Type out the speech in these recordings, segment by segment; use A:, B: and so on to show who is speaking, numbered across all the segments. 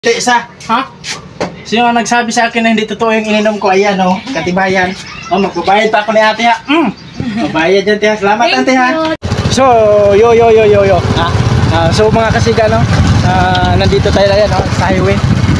A: Isa, ha? Sino ang nagsabi sa akin na hindi totoo yung ininom ko? Ayan, oh, katibayan. Oh, magbabayad pa ako ni ate, ha? Magbayad dyan, tiha. Salamat, ate, ha? So, yo. So, mga kasiga, no? Nandito tayo na yan, no? Sa highway.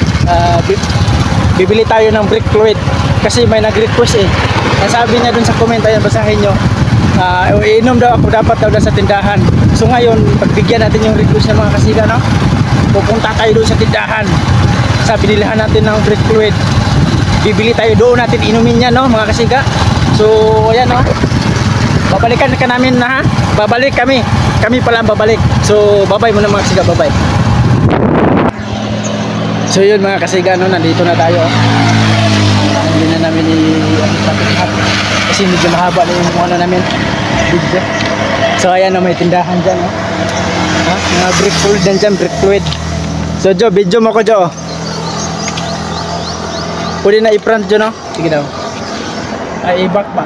A: Bibili tayo ng brake fluid. Kasi may nag-request, eh. Nasabi niya dun sa comment, ayan, basahin nyo. Iinom daw ako dapat daw sa tindahan. So, ngayon, pagbigyan natin yung request ng mga kasiga, no? Pupunta tayo doon sa tindahan. Sa binilihan natin ng brake fluid. Bibili tayo doon natin inumin yan, no, mga kasiga. So, ayan, no. Babalikan ka namin na, ha. Babalik kami. Kami pala ang babalik. So, bye-bye muna mga kasiga, bye-bye. So, yun mga kasiga, no, nandito na tayo. Hindi na namin kasi medyo mahaba na yung ano namin video. So, ayan, no, may tindahan dyan, no. Ha? Mga brake fluid dyan, brake fluid. So Jo, video mo ko Jo. Pwede na i-front Jo, no? Sige daw. Ay, i-back pa.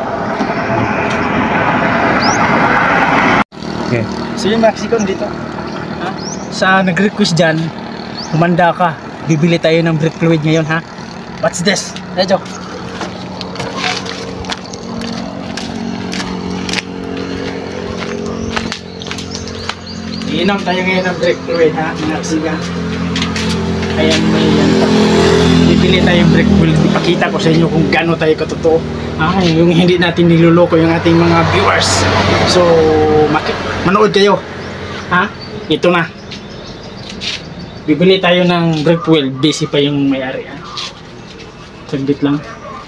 A: Okay. So yung Mexican dito, ha? Sa nag-request dyan, humanda ka. Bibili tayo ng brake fluid ngayon, ha? What's this? Hey Jo. Iinom tayo ngayon ng brake fluid, ha? Minagsiga. Ayan, may yan pa. Bibili tayong brake fluid. Ipakita ko sa inyo kung gaano tayo katotoo. Yung hindi natin niluloko yung ating mga viewers. So, manood kayo. Ha? Ito na. Bibili tayo ng brake fluid. Busy pa yung may-ari, ha? Saglit lang.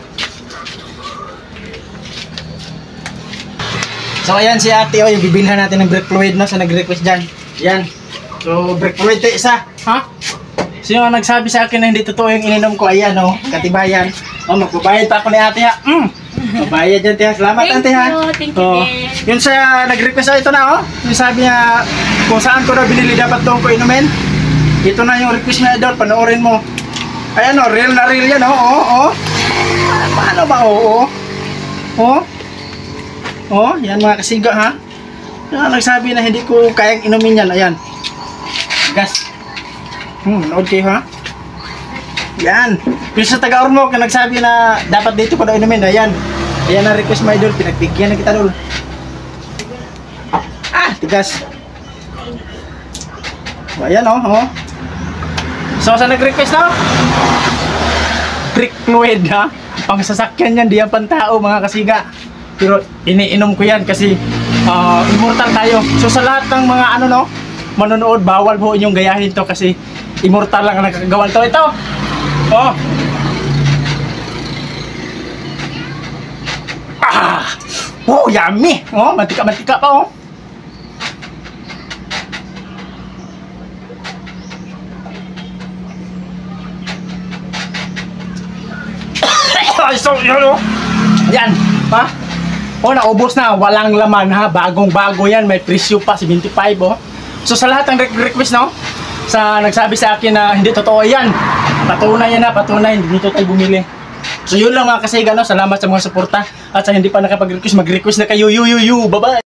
A: So ayan si ate, oh, yung bibilhan natin ng brake fluid, no, sa nag-request dyan. Yan. So brake fluid isa, ha? Sino ang nagsabi sa akin na hindi totoo yung ininom ko? Ayan, oh, katibayan. Oh, magbabayad pa ako ni ate, ha? Magbayad dyan, tiha. Salamat, ate, ha?
B: Thank you,
A: Oh, yun sa nag-request, ito na, oh. Yung sabi niya, kung saan ko na binili dapat doon ko inumin. Ito na yung request niya, idol. Panoorin mo. Ayan, oh, real na real yan, oh. Paano ba, oh? Oh, yan mga kasiga, ha. Yan, nagsabi na hindi ko kayang inumin yan. Ayan. Gas. Nood kayo, ha. Yan. Yung sa taga-Ormoc, nagsabi na dapat dito ko na inumin. Ayan. Ayan na request mo, idol. Pinagbigyan na kita, idol. Tigas. Ayan, oh. So, sa nag-request na, brake fluid, ha. Pang sasakyan yan, di yan pantao, mga kasiga. Pero iniinom ko yan kasi immortal tayo. So sa lahat ng mga manonood, bawal po inyong gayahin to kasi immortal lang ang nakagawan to. Ito. Oh, yummy. Oh, mantika-mantika pa, oh. So, yan, ha? Oh, naubos na, walang laman, ha. Bagong-bago yan, may presyo pa, 75, oh. So sa lahat ng request, no, sa nagsabi sa akin na hindi totoo yan, patunay yan, ha, patunay, hindi dito tayo bumili. So yun lang mga kasiga, no. Salamat sa mga suporta at sa hindi pa nakapag-request, mag-request na kayo. Bye-bye.